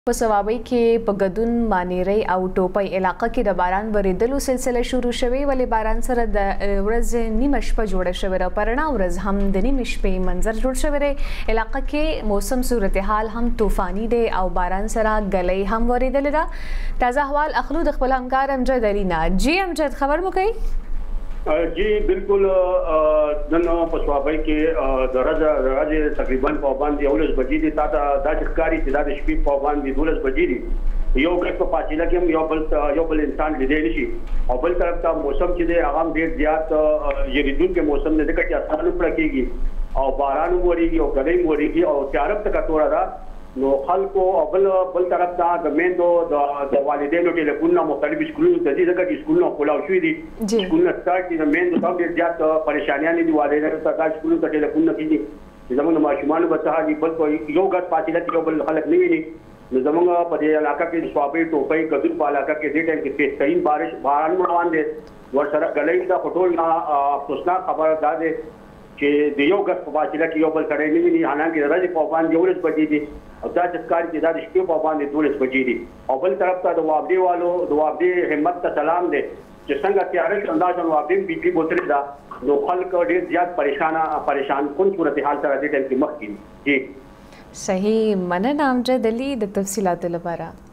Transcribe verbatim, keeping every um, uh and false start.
په سوابۍ کې په ګدون مانیرۍ او ټوپۍ علاقه کې د باران ورېدلو سلسله شروع شوې ولې باران سره د ورځې نیمه شپه جوړه شوې ده. په رڼا ورځ هم د نیمې شپې منظر جوړ شوی دی. علاقه کې موسم صورتحال هم طوفاني دی او باران سره ګلۍ هم ورېدلې ده. تازه احوال اخلو د خپل همکار امجد علي نه. جی امجد خبر مو کوي؟ जी बिल्कुल नन په سوابۍ کې د ورځې تقریبا په باندې اولس بجې دي تا دا ښکاری چې دا د شپې په باندې دولس بجې دي یو ګټ په فاصله کې هم یو بل یو بل انسان لیدلی نشي او بل طرف ته موسم چې دی هغه ډېر زیات یریدونکي موسم دی ځکه چې اسمان پړه کېږي او باران وریږي او ګلۍ وریږي او تیاره ته کټوره ده نو خلکو او بل بل طرف ته د میندو د والدینو ټلیفونونه مختلف سکولونو ته ځي ځکه چې سکولونه کولاو شوي دي سکولونه سټارټ دي د میندو ته ډېر زیات پریشانیانې دي والدینو ته دا سکولونو ته ټلیفونونه کېږي چې زموږ د ماشومانو به څه دي بل یو ګز فاصله کې یو بل خلک نه ویني نو زموږ په دې علاقه کې سوابۍ ټوپۍ ګدون په علاقه کې دې ټایم کې بهترین بارش باران روان دی ورسره ګلۍ ده خو ټول افسوسناک خبره دا دی چې د یو ګز په فاصله کې یو بل سړی نه ویني حالانکې د ورځې په باندې یولس بجې دي او دا چې ښکاري چې دا د شپې په باندې دولس بجې دي او بل طرف ته د وابډې والو د وابډې همت ته سلام دی چې څنګه تیاره شو اندازه وابډې بي پي بوتلې ده نو خلک ډېر زیات پریشانه پریشان کن صورتحال سره دې ټایم کې مخ کېږي. صحیح مننه امجد علي د تفصیلاتو لپاره.